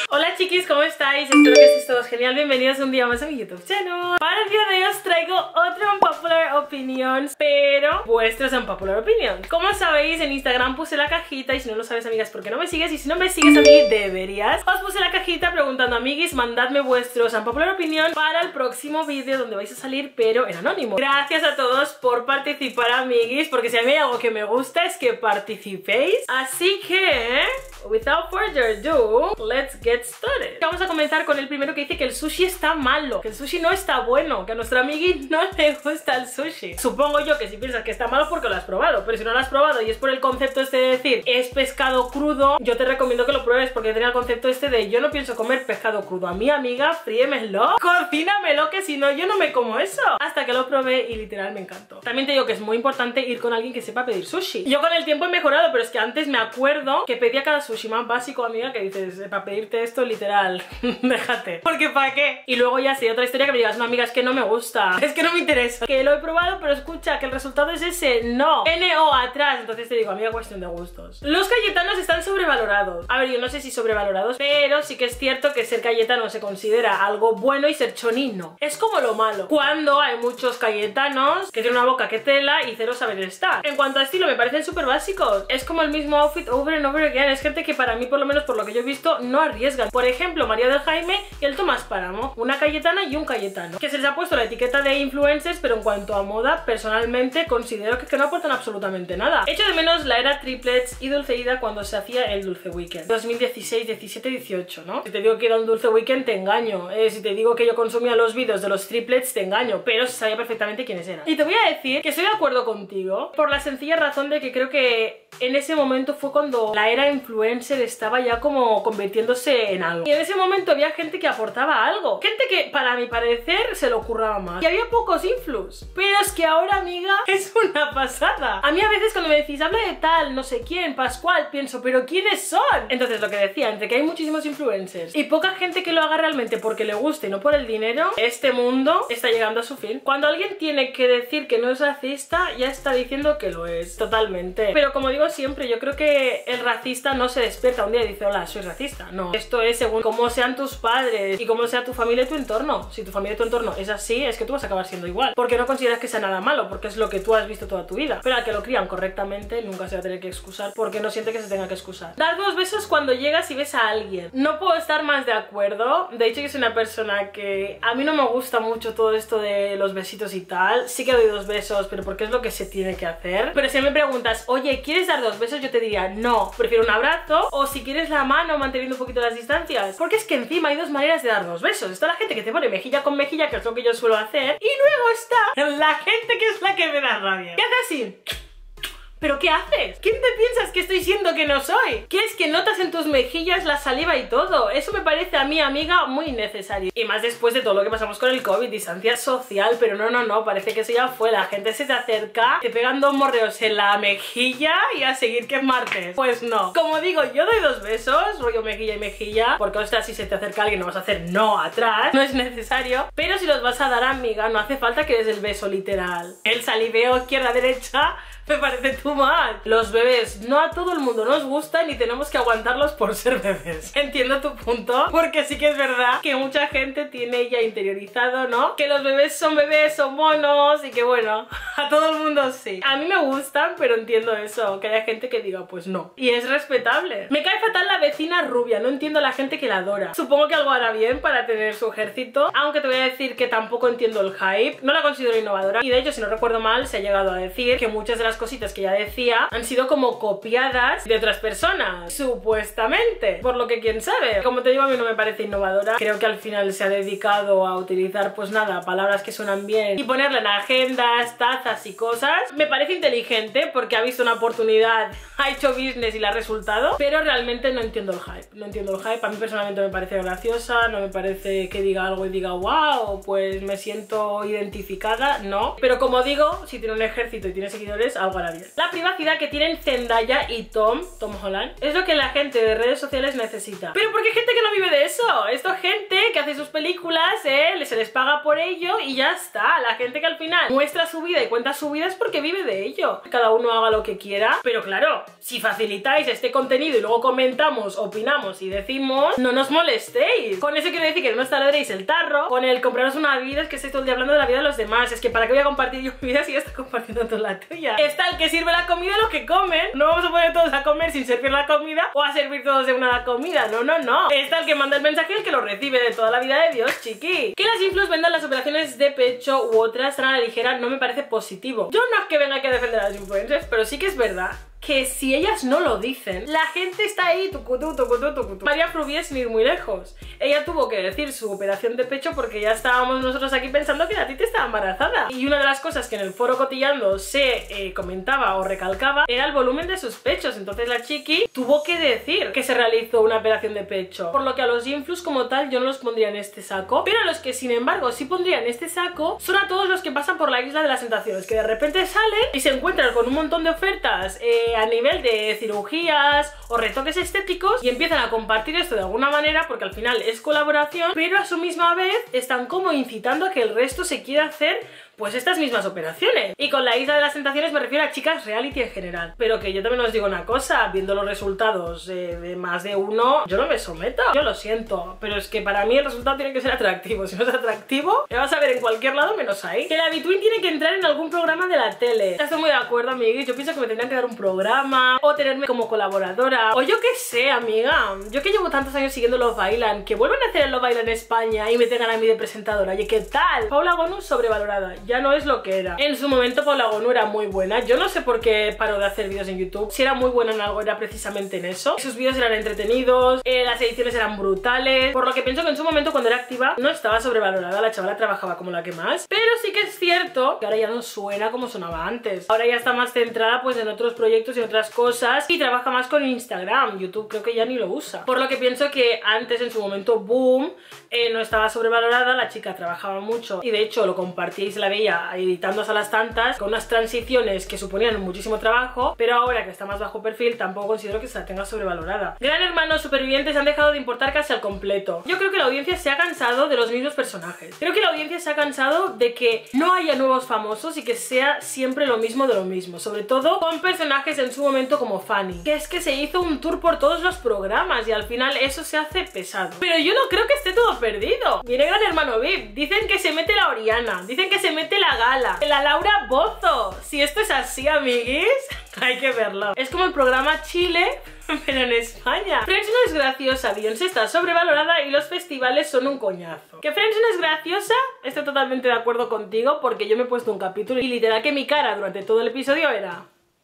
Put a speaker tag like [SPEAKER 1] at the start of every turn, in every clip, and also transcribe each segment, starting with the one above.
[SPEAKER 1] Hola chiquis, ¿cómo estáis? Espero que estéis todos genial. Bienvenidos un día más a mi YouTube channel. Para el día de hoy os traigo otro Unpopular Opinions, pero vuestros Unpopular Opinions. Como sabéis, en Instagram puse la cajita, y si no lo sabes, amigas, ¿por qué no me sigues? Y si no me sigues a mí, deberías. Os puse la cajita preguntando, amiguis, mandadme vuestros Unpopular Opinions para el próximo vídeo donde vais a salir, pero en anónimo. Gracias a todos por participar, amiguis, porque si a mí hay algo que me gusta es que participéis. Así que, without further ado, let's get started. Vamos a comenzar con el primero que dice que el sushi está malo, que el sushi no está bueno, que a nuestra amigui no le gusta el sushi. Supongo yo que si piensas que está malo porque lo has probado, pero si no lo has probado y es por el concepto este de decir es pescado crudo, yo te recomiendo que lo pruebes porque tenía el concepto este de yo no pienso comer pescado crudo. A mi amiga, fríemelo, cocínamelo, que si no yo no me como eso. Hasta que lo probé y literal me encantó. También te digo que es muy importante ir con alguien que sepa pedir sushi. Yo con el tiempo he mejorado, pero es que antes me acuerdo que pedía cada sushi más básico, amiga, que dices, para pedirte esto literal, déjate, porque ¿para qué? Y luego ya sí, otra historia que me digas, no amiga, es que no me gusta, es que no me interesa, que lo he probado, pero escucha, que el resultado es ese, no, NO atrás. Entonces te digo, amiga, cuestión de gustos. Los cayetanos están sobrevalorados. A ver, yo no sé si sobrevalorados, pero sí que es cierto que ser cayetano se considera algo bueno y ser choní no. Es como lo malo, cuando hay muchos cayetanos que tienen una boca que tela y cero saber estar. En cuanto a estilo, me parecen súper básicos. Es como el mismo outfit over and over again. Es gente que para mí, por lo menos por lo que yo he visto, no arriesgan. Por ejemplo, María del Jaime y el Tomás Páramo, una cayetana y un cayetano, que se les ha puesto la etiqueta de influencers, pero en cuanto a moda, personalmente considero que no aportan absolutamente nada. Echo de menos la era triplets y Dulceida cuando se hacía el Dulce Weekend 2016, 17, 18, ¿no? Si te digo que era un Dulce Weekend, te engaño. Si te digo que yo consumía los vídeos de los triplets, te engaño, pero se sabía perfectamente quiénes eran. Y te voy a decir que estoy de acuerdo contigo por la sencilla razón de que creo que en ese momento fue cuando la era influencer estaba ya como convirtiéndose en algo. Y en ese momento había gente que aportaba algo. Gente que, para mi parecer, se lo curraba más. Y había pocos influs. Pero es que ahora, amiga, es una pasada. A mí a veces cuando me decís, habla de tal, no sé quién, Pascual, pienso, ¿pero quiénes son? Entonces lo que decía, entre que hay muchísimos influencers y poca gente que lo haga realmente porque le guste y no por el dinero, este mundo está llegando a su fin. Cuando alguien tiene que decir que no es racista, ya está diciendo que lo es, totalmente. Pero como digo siempre, yo creo que el racista no se despierta un día y dice, hola, soy racista. No, esto es según cómo sean tus padres y cómo sea tu familia y tu entorno. Si tu familia y tu entorno es así, es que tú vas a acabar siendo igual, porque no consideras que sea nada malo, porque es lo que tú has visto toda tu vida. Pero al que lo crían correctamente nunca se va a tener que excusar porque no siente que se tenga que excusar. Dar dos besos cuando llegas y ves a alguien. No puedo estar más de acuerdo. De hecho, yo soy una persona que a mí no me gusta mucho todo esto de los besitos y tal. Sí que doy dos besos, pero porque es lo que se tiene que hacer. Pero si me preguntas, oye, ¿quieres dar dos besos? Yo te diría, no, prefiero un abrazo, o si quieres la mano manteniendo un poquito las distancias. Porque es que encima hay dos maneras de dar dos besos. Está la gente que te pone mejilla con mejilla, que es lo que yo suelo hacer, y luego está la gente que es la que me da rabia, que hace así. ¿Pero qué haces? ¿Quién te piensas que estoy siendo que no soy? ¿Qué es que notas en tus mejillas la saliva y todo? Eso me parece a mí, amiga, muy innecesario. Y más después de todo lo que pasamos con el COVID, distancia social, pero no, parece que eso ya fue. La gente se te acerca, te pegan dos morreos en la mejilla y a seguir que es martes. Pues no. Como digo, yo doy dos besos, rollo mejilla y mejilla, porque ostras, si se te acerca alguien no vas a hacer no atrás, no es necesario. Pero si los vas a dar, amiga, no hace falta que des el beso literal. El saliveo izquierda-derecha me parece too much. Los bebés no a todo el mundo nos gustan y tenemos que aguantarlos por ser bebés. Entiendo tu punto, porque sí que es verdad que mucha gente tiene ya interiorizado, ¿no? Que los bebés, son monos y que bueno, a todo el mundo sí. A mí me gustan, pero entiendo eso, que haya gente que diga pues no. Y es respetable. Me cae fatal la vecina rubia, no entiendo a la gente que la adora. Supongo que algo hará bien para tener su ejército, aunque te voy a decir que tampoco entiendo el hype. No la considero innovadora y de hecho, si no recuerdo mal, se ha llegado a decir que muchas de las cositas que ya decía han sido como copiadas de otras personas, supuestamente, por lo que quién sabe. Como te digo, a mí no me parece innovadora. Creo que al final se ha dedicado a utilizar pues nada, palabras que suenan bien y ponerle en agendas, tazas y cosas. Me parece inteligente porque ha visto una oportunidad, ha hecho business y le ha resultado, pero realmente no entiendo el hype. No entiendo el hype. A mí personalmente me parece graciosa, no me parece que diga algo y diga wow, pues me siento identificada, no. Pero como digo, si tiene un ejército y tiene seguidores, salga bien. La privacidad que tienen Zendaya y Tom Holland, es lo que la gente de redes sociales necesita. Pero porque hay gente que no vive de eso. Esto es gente que hace sus películas, se les paga por ello y ya está. La gente que al final muestra su vida y cuenta su vida es porque vive de ello. Cada uno haga lo que quiera, pero claro, si facilitáis este contenido y luego comentamos, opinamos y decimos, no nos molestéis. Con eso quiero decir que no os taladréis el tarro. Con el compraros una vida es que estoy todo el día hablando de la vida de los demás. Es que para qué voy a compartir yo mi vida si ya está compartiendo toda la tuya. Está el que sirve la comida y los que comen. No vamos a poner todos a comer sin servir la comida o a servir todos de una comida. No, no, no. Está el que manda el mensaje y el que lo recibe, de toda la vida de Dios, chiqui. Que las influs vendan las operaciones de pecho u otras tan a la ligera no me parece positivo. Yo no es que venga aquí a defender a las influencers, pero sí que es verdad que si ellas no lo dicen, la gente está ahí tucutú. María Frubier, sin ir muy lejos, ella tuvo que decir su operación de pecho porque ya estábamos nosotros aquí pensando que la Titi estaba embarazada. Y una de las cosas que en el foro Cotillando se comentaba o recalcaba era el volumen de sus pechos. Entonces la chiqui tuvo que decir que se realizó una operación de pecho. Por lo que a los influs como tal yo no los pondría en este saco, pero a los que sin embargo sí pondría en este saco son a todos los que pasan por la Isla de las Tentaciones, que de repente salen y se encuentran con un montón de ofertas a nivel de cirugías o retoques estéticos y empiezan a compartir esto de alguna manera porque al final es colaboración, pero a su misma vez están como incitando a que el resto se quiera hacer pues estas mismas operaciones. Y con la Isla de las Tentaciones me refiero a chicas reality en general. Pero que yo también os digo una cosa, viendo los resultados de más de uno, yo no me someto. Yo lo siento, pero es que para mí el resultado tiene que ser atractivo. Si no es atractivo, me vas a ver en cualquier lado menos ahí. Que la Between tiene que entrar en algún programa de la tele. Estoy muy de acuerdo, amiguis. Yo pienso que me tendrían que dar un programa o tenerme como colaboradora. O yo qué sé, amiga. Yo que llevo tantos años siguiendo Love Island, que vuelvan a hacer el Love Island en España y me tengan a mí de presentadora. Oye, ¿qué tal? Paula Gonu sobrevalorada. Ya no es lo que era. En su momento Paula Gonu era muy buena. Yo no sé por qué paró de hacer vídeos en YouTube. Si era muy buena en algo era precisamente en eso. Sus vídeos eran entretenidos, las ediciones eran brutales. Por lo que pienso que en su momento cuando era activa no estaba sobrevalorada. La chavala trabajaba como la que más. Pero sí que es cierto que ahora ya no suena como sonaba antes. Ahora ya está más centrada pues en otros proyectos y otras cosas y trabaja más con Instagram. YouTube creo que ya ni lo usa. Por lo que pienso que antes en su momento boom, no estaba sobrevalorada. La chica trabajaba mucho y de hecho lo compartía y se la veía editándose a las tantas con unas transiciones que suponían muchísimo trabajo, pero ahora que está más bajo perfil tampoco considero que se la tenga sobrevalorada. Gran Hermano, Supervivientes han dejado de importar casi al completo. Yo creo que la audiencia se ha cansado de los mismos personajes. Creo que la audiencia se ha cansado de que no haya nuevos famosos y que sea siempre lo mismo de lo mismo, sobre todo con personajes en su momento como Fanny, que es que se hizo un tour por todos los programas y al final eso se hace pesado. Pero yo no creo que esté todo perdido. Viene Gran Hermano VIP, dicen que se mete la Oriana, dicen que se mete la Gala, la Laura Bozzo. Si esto es así, amiguis, hay que verlo. Es como el programa Chile, pero en España. Friends no es graciosa, Beyoncé está sobrevalorada y los festivales son un coñazo. ¿Que Friends no es graciosa? Estoy totalmente de acuerdo contigo porque yo me he puesto un capítulo y literal que mi cara durante todo el episodio era...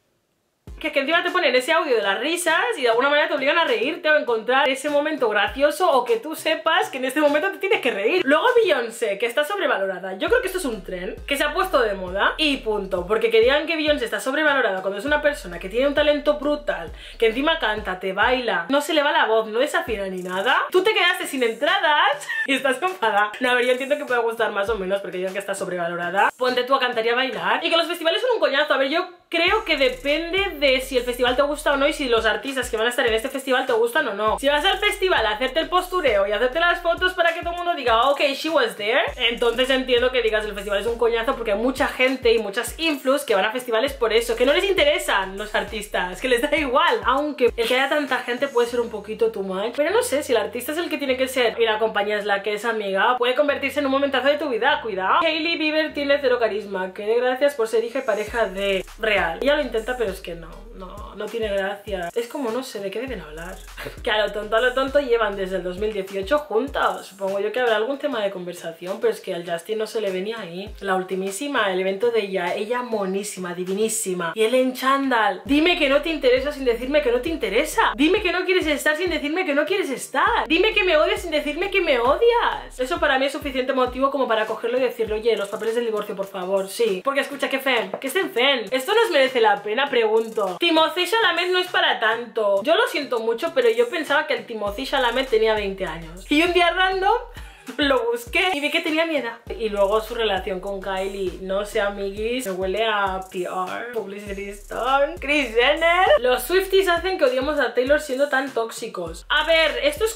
[SPEAKER 1] Que encima te ponen ese audio de las risas y de alguna manera te obligan a reírte o a encontrar ese momento gracioso o que tú sepas que en este momento te tienes que reír. Luego Beyoncé, que está sobrevalorada. Yo creo que esto es un tren que se ha puesto de moda y punto. Porque que digan que Beyoncé está sobrevalorada cuando es una persona que tiene un talento brutal, que encima canta, te baila, no se le va la voz, no desafina ni nada. Tú te quedaste sin entradas y estás enfadada. No, a ver, yo entiendo que puede gustar más o menos porque digan que está sobrevalorada. Ponte tú a cantar y a bailar. Y que los festivales son un coñazo. A ver, yo creo que depende de si el festival te gusta o no y si los artistas que van a estar en este festival te gustan o no. Si vas al festival a hacerte el postureo y a hacerte las fotos para que todo el mundo diga ok, she was there, entonces entiendo que digas el festival es un coñazo porque hay mucha gente y muchas influs que van a festivales por eso, que no les interesan los artistas, que les da igual. Aunque el que haya tanta gente puede ser un poquito too much, pero no sé, si el artista es el que tiene que ser y la compañía es la que es amiga, puede convertirse en un momentazo de tu vida, cuidado. Hailey Bieber tiene cero carisma, que dé gracias por ser hija y pareja de Real. Ella lo intenta pero es que no tiene gracia. Es como, no sé, ¿de qué deben hablar? Que a lo tonto llevan desde el 2018 juntos. Supongo yo que habrá algún tema de conversación, pero es que al Justin no se le venía ahí. La ultimísima, el evento de ella monísima, divinísima. Y él en chándal. Dime que no te interesa sin decirme que no te interesa. Dime que no quieres estar sin decirme que no quieres estar. Dime que me odias sin decirme que me odias. Eso para mí es suficiente motivo como para cogerlo y decirle, oye, los papeles del divorcio, por favor. Sí. Porque escucha, que Fen, que estén Fen. ¿Esto nos merece la pena? Pregunto. Timothée Chalamet no es para tanto. Yo lo siento mucho, pero yo pensaba que el Timothée Chalamet tenía 20 años. Y un día random Lo busqué y vi que tenía mi edad. Y luego su relación con Kylie, no sé, amiguis, me huele a PR, publicity stunt. Kris Jenner. Los Swifties hacen que odiemos a Taylor siendo tan tóxicos. A ver, esto es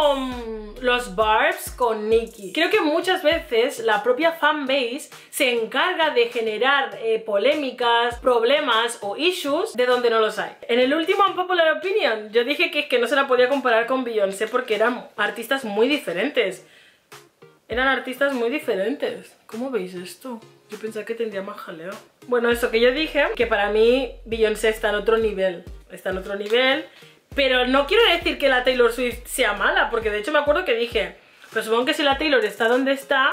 [SPEAKER 1] como los Barbs con Nicki. Creo que muchas veces la propia fanbase se encarga de generar polémicas, problemas o issues de donde no los hay. En el último Unpopular Opinion yo dije que no se la podía comparar con Beyoncé porque eran artistas muy diferentes. Eran artistas muy diferentes. ¿Cómo veis esto? Yo pensaba que tendría más jaleo. Bueno, eso que yo dije, que para mí Beyoncé está en otro nivel. Está en otro nivel. Pero no quiero decir que la Taylor Swift sea mala, porque de hecho me acuerdo que dije, pero supongo que si la Taylor está donde está,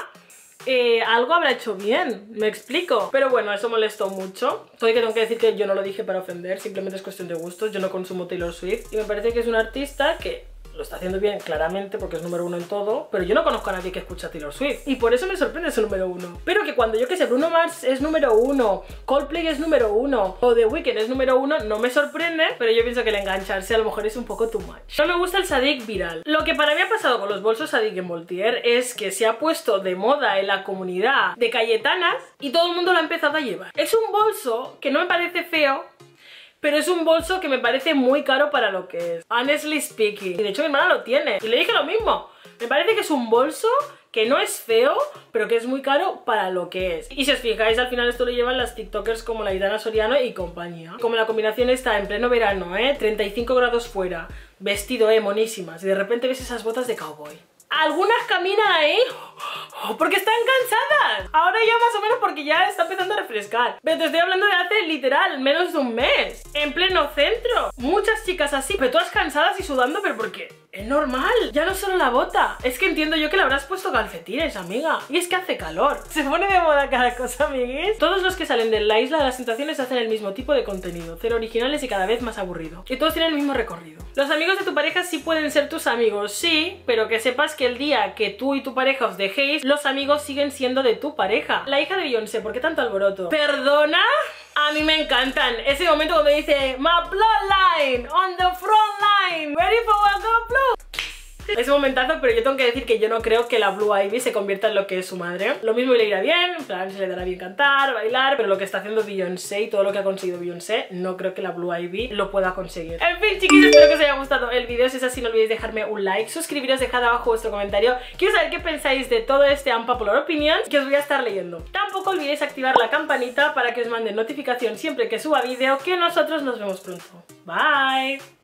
[SPEAKER 1] algo habrá hecho bien, me explico. Pero bueno, eso molestó mucho. Soy que tengo que decir que yo no lo dije para ofender, simplemente es cuestión de gustos. Yo no consumo Taylor Swift y me parece que es un artista que lo está haciendo bien, claramente, porque es número uno en todo, pero yo no conozco a nadie que escucha a Taylor Swift y por eso me sorprende su número uno. Pero que cuando yo que sé, Bruno Mars es número uno, Coldplay es número uno o The Weeknd es número uno, no me sorprende, pero yo pienso que el engancharse a lo mejor es un poco too much. No me gusta el Sadik viral. Lo que para mí ha pasado con los bolsos Sadik en Voltaire es que se ha puesto de moda en la comunidad de cayetanas y todo el mundo lo ha empezado a llevar. Es un bolso que no me parece feo, pero es un bolso que me parece muy caro para lo que es, honestly speaking. Y de hecho mi hermana lo tiene y le dije lo mismo. Me parece que es un bolso que no es feo, pero que es muy caro para lo que es. Y si os fijáis, al final esto lo llevan las tiktokers como la Aitana Soriano y compañía. Como la combinación está en pleno verano, 35 grados fuera, vestido, monísimas, y de repente ves esas botas de cowboy. Algunas caminan ahí porque están cansadas. Ahora ya más o menos porque ya está empezando a refrescar. Pero te estoy hablando de hace literal menos de un mes. En pleno centro. Muchas chicas así, pero todas cansadas y sudando, pero porque es normal. Ya no solo la bota. Es que entiendo yo que le habrás puesto calcetines, amiga. Y es que hace calor. Se pone de moda cada cosa, amigues. Todos los que salen de la isla de las tentaciones hacen el mismo tipo de contenido. Cero originales y cada vez más aburrido. Y todos tienen el mismo recorrido. Los amigos de tu pareja sí pueden ser tus amigos, sí, pero que sepas que el día que tú y tu pareja os dejéis, los amigos siguen siendo de tu pareja. La hija de Beyoncé, ¿por qué tanto alboroto? ¿Perdona? A mí me encantan. Ese momento cuando dice My bloodline on the front line, ready for Welcome Blue. Es un momentazo, pero yo tengo que decir que yo no creo que la Blue Ivy se convierta en lo que es su madre. Lo mismo le irá bien, en plan se le dará bien cantar, bailar, pero lo que está haciendo Beyoncé y todo lo que ha conseguido Beyoncé, no creo que la Blue Ivy lo pueda conseguir. En fin, chiquis, espero que os haya gustado el vídeo. Si es así, no olvidéis dejarme un like, suscribiros, dejad abajo vuestro comentario. Quiero saber qué pensáis de todo este Unpopular Opinions que os voy a estar leyendo. Tampoco olvidéis activar la campanita para que os manden notificación siempre que suba vídeo, que nosotros nos vemos pronto. Bye.